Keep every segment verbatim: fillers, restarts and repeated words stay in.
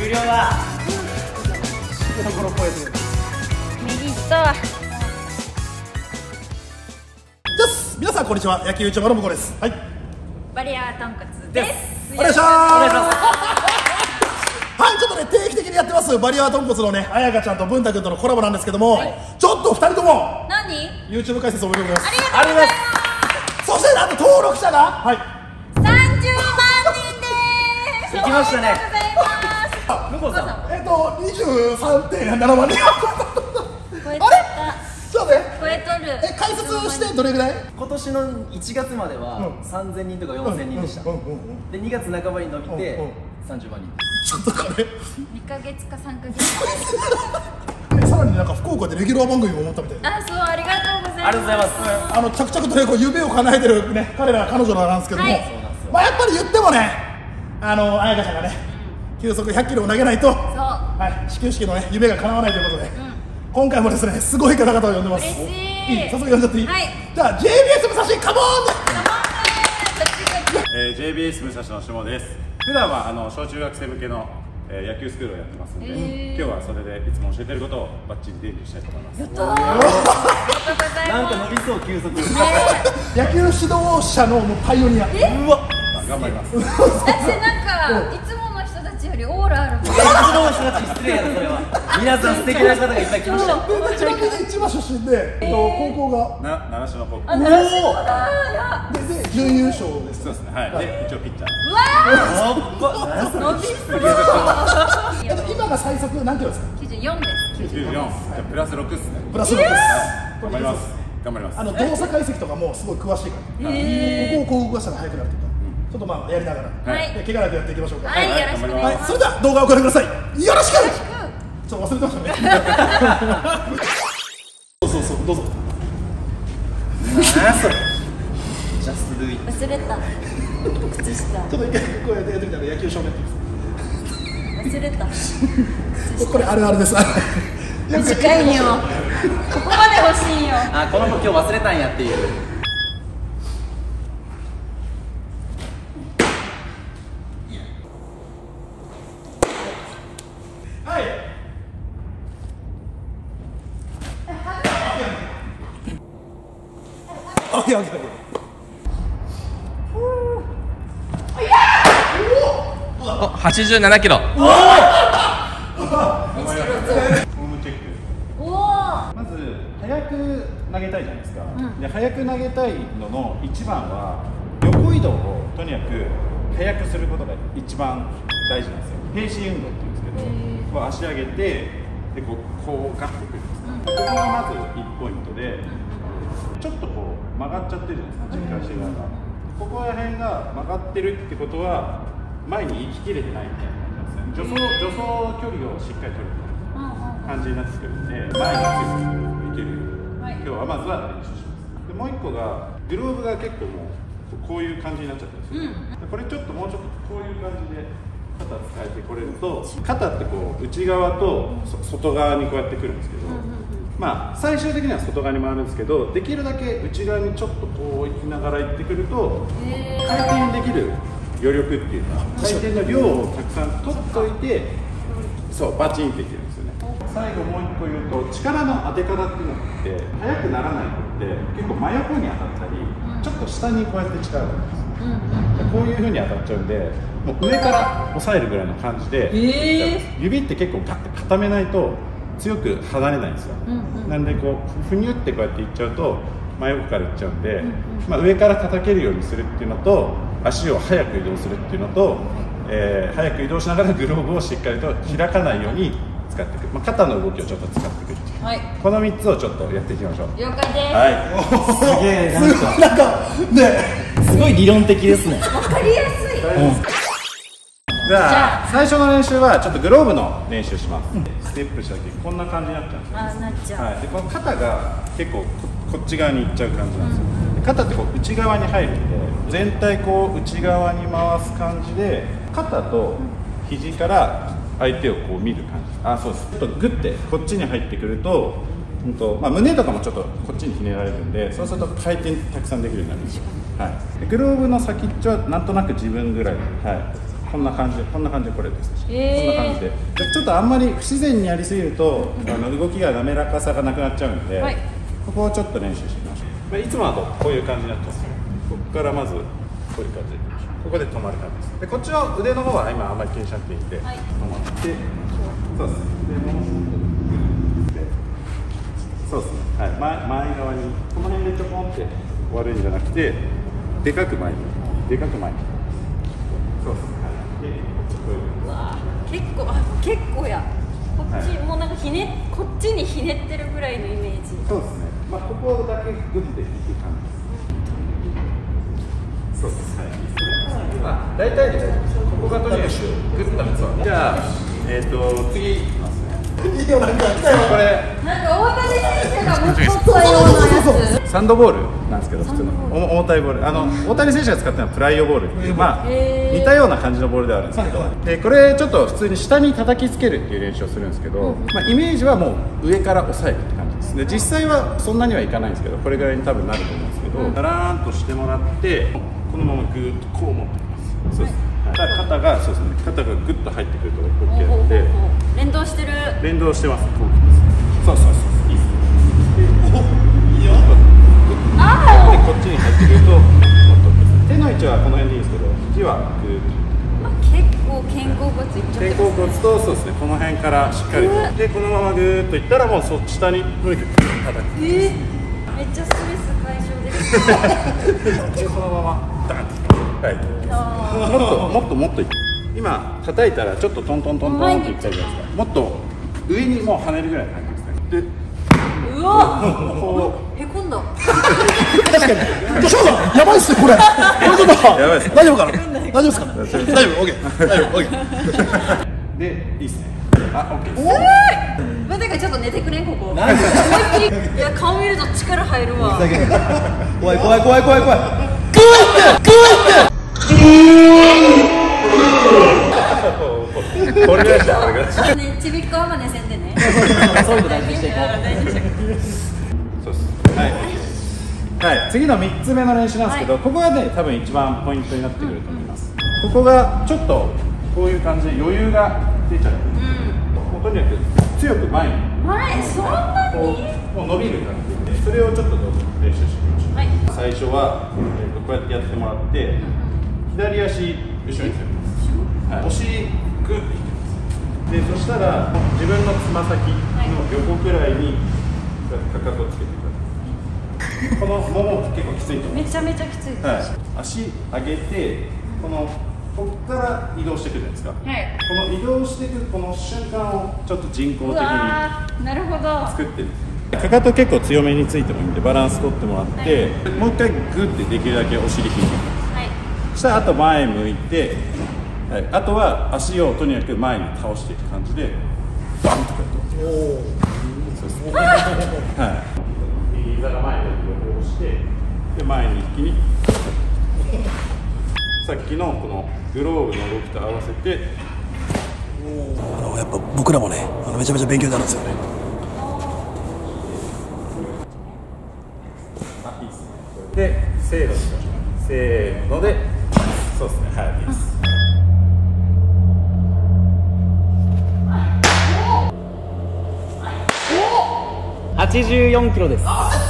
終了だ。 右行ったわ。 皆さんこんにちは、野球 YouTuber の向こうです。はい。 バリアー豚骨です。 お願いします。お願いします。はい、ちょっとね定期的にやってますバリアー豚骨のねあやかちゃんと文太くんとのコラボなんですけども、はい、ちょっとふたりとも何 YouTube 解説おめでとうございます。 ありがとうございます。 そしてなんと登録者がはいさんじゅうまんにんです。 行きましたね。 ありがとうございます。 向こうさんえっと にじゅうさんてんななまんにん超えちゃった。 そうね、 超えとる。 え、解説してどれぐらい？ 今年のいちがつまではさんぜんにんとかよんせんにんでした。でにがつなかばに伸びてさんじゅうまんにん。 ちょっとこれにかげつかさんかげつさらになんか福岡でレギュラー番組も持ったみたいな。 あ、そう、ありがとうございます。 ありがとうございます。 あの着々とねこう夢を叶えてるね彼ら彼女らなんですけども、 はい、 まあやっぱり言ってもねあのあやかちゃんがね球速ひゃっキロを投げないと、はい、始球式のね夢が叶わないということで、うん、今回もですねすごい方々を呼んでます。 嬉しい。 いい、早速呼んじゃっていい？はい。じゃあ ジェイビーエス 武蔵カモーンで。 えー、ジェイビーエス 武蔵の下です。普段はあの小中学生向けの、えー、野球スクールをやってますので、えー、今日はそれでいつも教えてることをバッチリ伝授したいと思います。 やったー。 なんか伸びそう急速。 野球指導者のもうパイオニア。 うわ、 頑張ります。 私なんかいつもの人たちよりオーラあるもん。 いつもの人たち失礼やろそれは。皆さん素敵な方がいっぱい来ました。 ちなみに千葉出身で、えっと高校がな習志野高校。 あ、習志野だ。 でで準優勝です。 そうですね。はい。で一応ピッチャー。 うわー。伸びそう。 今が最速何キロですか？ きゅうじゅうよんです。 きゅうじゅうよん。じゃプラスろくですね。 プラスろくです。 頑張ります。頑張ります。 あの動作解析とかもすごい詳しいから。ここをこう動かしたら速くなるとか。ちょっとまあやりながら、 はい、 怪我なくやっていきましょうか。 はい、よろしくお願いします。 それでは動画をご覧ください。よろしく。ちょっと忘れてましたね。そうそうそう、どうぞ。 何それ。ジャストドゥイ。 忘れた。靴下。 ちょっと一回こうやってやってみたら野球少年って忘れた。 これあるあるです。 短いんよ。ここまで欲しいんよ。 あ、この子今日忘れたんやっていう。 オッケーオッケーオッケー。はちじゅうななキロ。 フォームチェック。 おお。 まず早く投げたいじゃないですか。で早く投げたいのの一番は横移動をとにかく早くすることが一番大事なんですよ。平視運動って言うんですけど、こう足上げてでこうこうガッてくるんですね。ここがまずいちポイントで。ちょっとこう曲がっちゃってるじゃないですか、軸足側が。ここら辺が曲がってるってことは、前に行ききれてないみたいな感じなんですね。助走、助走距離をしっかり取る感じになってくるんで、前に強くいけるように、はい、今日はまずは練習します。でもう一個が、グローブが結構もう、こういう感じになっちゃってるんですよ、うん、これちょっともうちょっとこういう感じで、肩使えてこれると、肩ってこう、内側と外側にこうやってくるんですけど、まあ最終的には外側に回るんですけど、できるだけ内側にちょっとこう行きながら行ってくると回転できる余力っていうか回転の量をたくさん取っといて、そうバチンっていけるんですよね。最後もう一個言うと、力の当て方っていうのって速くならないのって結構真横に当たったりちょっと下にこうやって力があるんですよ。こういう風に当たっちゃうんで、もう上から押さえるぐらいの感じで、えー、指って結構ガッて固めないと強く離れないんですよ、うんうん、なんでこうふにゅってこうやっていっちゃうと真横からいっちゃうんで、うんうん、まあ、上から叩けるようにするっていうのと足を速く移動するっていうのと、えー、速く移動しながらグローブをしっかりと開かないように使っていく、まあ、肩の動きをちょっと使っていくっていう、はい、このみっつをちょっとやっていきましょう。 了解です。 はい、すげえなんかなんかねすごい理論的ですね。 わかりやすい、うん。 じゃあ最初の練習はちょっとグローブの練習します、うん、ステップした時こんな感じになっちゃうんですよ。 あ、なっちゃう、 はい、でこの肩が結構 こ, こっち側にいっちゃう感じなんですよ、うん、で肩ってこう内側に入るんで全体こう内側に回す感じで肩と肘から相手をこう見る感じ。あ、そうです。ちょっとグッてこっちに入ってくると、うんとまあ、胸とかもちょっとこっちにひねられるんで、そうすると回転たくさんできるようになるんですよ。はい、でグローブの先っちょはなんとなく自分ぐらい、はい、 こんな感じでこんな感じでこれです、 えー、 こんな感じでちょっとあんまり不自然にやりすぎるとあの動きが滑らかさがなくなっちゃうんで、はい、ここをちょっと練習してみましょう。いつもだとこういう感じになっちゃうんですよ。ここからまずこういう感じでここで止まる感じです。でこっちの腕の方は今あんまり気にしなくていいんで、はい、止まってそうですね。そうですね、はい、前, 前側にこの辺でちょこんって終わるんじゃなくてでかく前にでかく前にそうですね、はい、でうわ結構あ結構やこっち、はい、もうなんかひねこっちにひねってるぐらいのイメージ。 そうですね、まあ、ここだけグッていく感じです。そうです、はい、まあ大体で大丈夫です。ここがとにかくグッと三つはじゃあえっ、ー、と次いきますね。いいよ、なんか来たよこれなんか大谷選手が持っとったようなやつサンドボールなんですけど普通の重たいボールあの大谷選手が使ってるのはプライオボールっていうまあ似たような感じのボールではあるんですけどでこれちょっと普通に下に叩きつけるっていう練習をするんですけど、まあ、イメージはもう上から押さえるって感じですで実際はそんなにはいかないんですけどこれぐらいに多分なると思うんですけどだらーんとしてもらってこのままグーッとこう持ってきますそうです、はい、肩がそうですね肩がグッと入ってくると OK なので連動してる連動してます。そうそうそういいですね。いいよ。あでこっちに入ってくると手の位置はこの辺でいいんですけど肘はグーッと、 まあ、結構肩甲骨いっちゃってますね。肩甲骨とそうですねこの辺からしっかりとでこのままグーッといったらもうそ下にとにかく叩く。 えー、めっちゃストレス解消です。 でこのままダンとはいもっともっともっとい今叩いたらちょっとトントントントンっていっちゃうじゃないですか。もっと上にもう跳ねるぐらいの感じですね。でうわへこんだ確かに翔さんやばいっすねこれ大丈夫かやばいっす大丈夫かな大丈夫ですか大丈夫 OK 大丈夫 OK でいいっすねあ OK ですおーいまあだからちょっと寝てくれんここ思いっきりいや顔見ると力入るわ怖い怖い怖い怖い怖いグーってグーってこれぐらいしたこれぐらいねちびっこはまねせんでねそういうの大事にしていこうそうですはい、はい、次のみっつめの練習なんですけど、はい、ここがね多分一番ポイントになってくると思います、うんうん、ここがちょっとこういう感じで余裕が出ちゃう、うん、もうとにかく強く前に前そんなにもう伸びる感じでそれをちょっとどうぞ練習してみましょう、はい、最初は、えー、こうやってやってもらって、うん、左足後ろに攻めます、はい、お尻グッて引きますでそしたら自分のつま先の横くらいにかかとをつけてくださいこのもも結構きついと思いますめちゃめちゃきついです、 はい、足上げてこのここから移動していくじゃないですか、はい、この移動していくこの瞬間をちょっと人工的になるほど作ってるんですかかと結構強めについてもいいんでバランス取ってもらって、はい、もう一回グッてできるだけお尻引いていきます、はい、そしたらあと前向いてはい、あとは足をとにかく前に倒していく感じでバンとかやってますおそうですねはい右膝が前に横押してで前に一気にさっきのこのグローブの動きと合わせてあのやっぱ僕らもねあのめちゃめちゃ勉強になるんですよねあいいですねでせーのせーのでそうですねはいいいですはちじゅうよんキロです。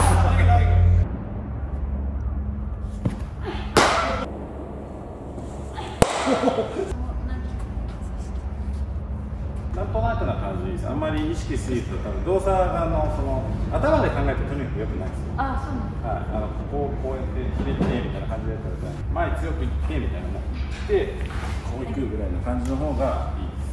なんとなくな感じです。あんまり意識すると多分動作があのその頭で考えるととにかく良くないですよ。 あ、そうなんです。 はい、あのこうこうやってひねってみたいな感じでやったら前強くいってみたいなのもでこういくぐらいの感じの方がいいです。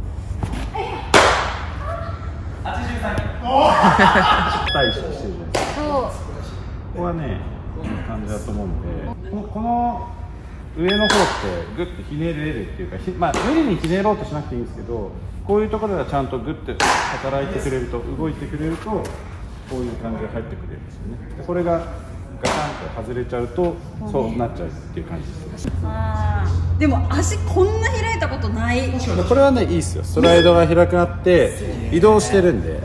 はちじゅうさんキロ。 大してしてるじゃないですか。ここはね、こんな感じだと思うんで、この、この上の方ってグッとひねれるっていうか、まあ無理にひねろうとしなくていいんですけど、こういうところがちゃんとグッと働いてくれると、動いてくれると、こういう感じで入ってくれるんですよね。でこれがガタンと外れちゃうと、そうなっちゃうっていう感じですね。 あー、でも足こんな開いたことない。 これはねいいですよ。スライドが開くなって移動してるんで。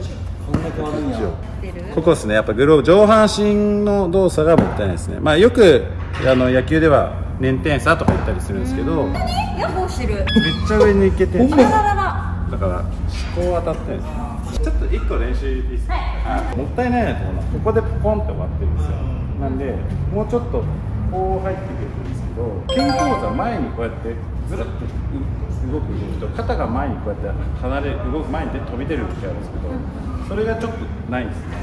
ここですね。やっぱグローブ上半身の動作がもったいないですね。まあよくあの野球では捻転差とか言ったりするんですけど、めっヤッホーしてる。 ちゃ上に行けてるんですよ。 あらららら。 だから思考当たってるんです。ちょっと一個練習いいですか。はい、もったいないなと思うのはここでポンって終わってるんですよ。なんでもうちょっとこう入ってくるんですけど、肩甲骨は前にこうやってずらっと動く動きと、肩が前にこうやって離れ動く前に飛び出る動きがあるんですけど、それがちょっとないんですね。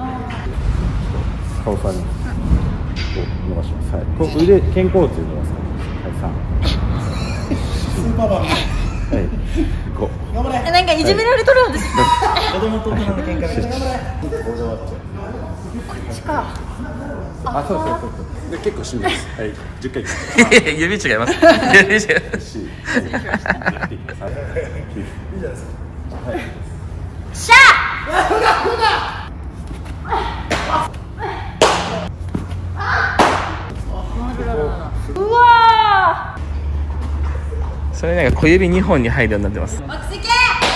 顔さんにこう伸ばします。はい、こう腕肩甲骨伸ばす。はい、さん。 スーパーマン。 はい、ご。 頑張れ。 なんかいじめられとる私。 子供と大人の喧嘩が。 頑張れ。 こっちか。 あ、そうそうそうそう。で結構しんどいです。はい、じゅっかい。 指違います。指違います。 いいじゃないですか。はい。 しゃうわそれなんか小指にほんに入るようになってます。 ー落ち着け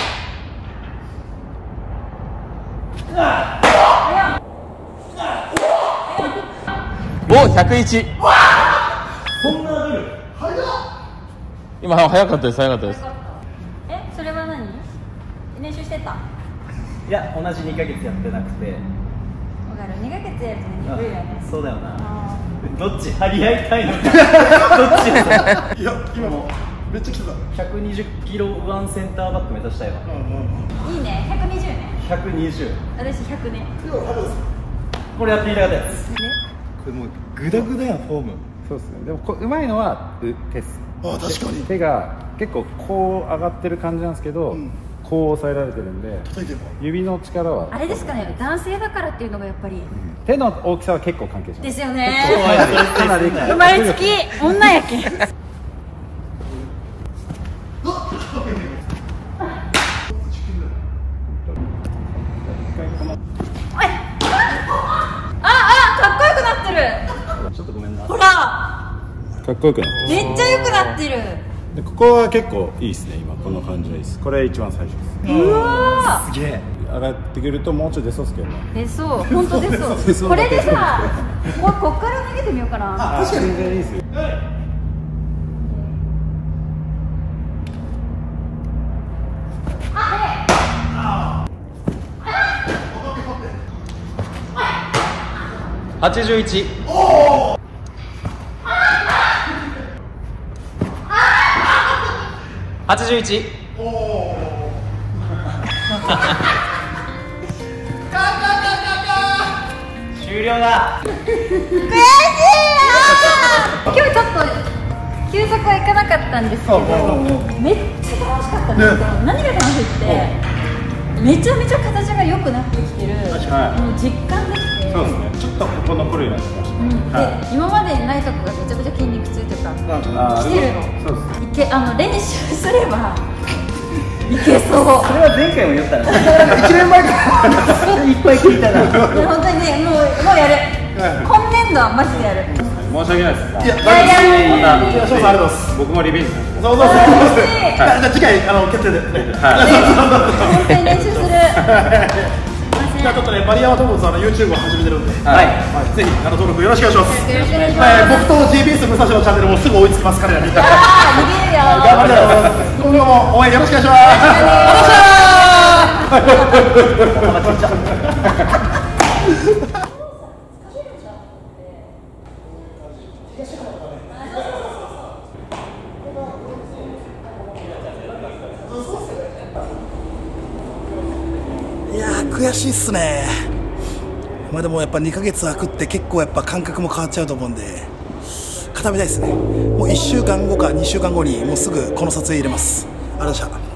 お、ひゃくいち。 そんな出る。 今早かったです、早かったです。 え、それは何練習してた？ いや、同じにかげつやってなくて。 わかる、にかげつやるとね、鈍いよね。 そうだよな。 あどっち張り合いたいのか。どっちや。 いや、今もめっちゃ来てた。 ひゃくにじゅっキロワンセンターバック目指したいわ。 ーいいね、ひゃくにじゅうね。 ひゃくにじゅう。 私ひゃくね。 これやっていたかったやつ。 ね、 これもうグダグダやんフォーム。 そうですね。でもこうまいのはう手です。 あ、確かに。 手が結構こう上がってる感じなんですけど、うん、こう押さえられてるんで、 叩いてるの指の力はあれですかね、男性だからっていうのがやっぱり、うん、 手の大きさは結構関係します。 ですよね。 かなり生まれつき女やけん。 ちょっとごめんな。 ほら、 かっこよくなってめっちゃ良くなってる。 でここは結構いいですね。今この感じはいいです。これ一番最初です。 うわすげえ。 上がってくるともうちょい出そうですけどね。 ー、出そう、本当出そう。これでさ、もうこっから投げてみようかな。 あ、確かに全然いいですよ。 はちじゅういち。はちじゅういち。終了だ。 悔しいよー。今日ちょっと休息はいかなかったんですけど、めっちゃ楽しかったんですけど、何が楽しいってめちゃめちゃ形が良くなってきてる、もう実感できて。 そうですね。ちょっとここ残るようになってました。 うん、で、はい、今までないとこがめちゃめちゃ筋肉痛というか来てるの。 そうですね。 いけ、あの練習すればいけそう。 それは前回も言ったな。いちねんまえからいっぱい聞いたな。 本当にね、もうもうやる。今年度はマジでやる。 申し訳ないです。 いやいや、 いや、翔さんありがとうございます。 僕もリベンジなんで。 そうそうそう。じゃあ次回あの決定で。 本当に練習する。 じゃあちょっとね、バリアワトムズあの YouTube を始めてるんで、 はい、 ぜひあの登録よろしくお願いします。 よろしくお願いします。 僕と ジービーエス 武蔵のチャンネルもすぐ追いつきます彼らに。 ああ、逃げるよ。 頑張ります。今後も応援よろしくお願いします。いやー悔しいっすね。まあでもやっぱにかげつ空くって結構やっぱ感覚も変わっちゃうと思うんで固めたいですね。もういっしゅうかんごかにしゅうかんごにもうすぐこの撮影入れます。ありがとうございました。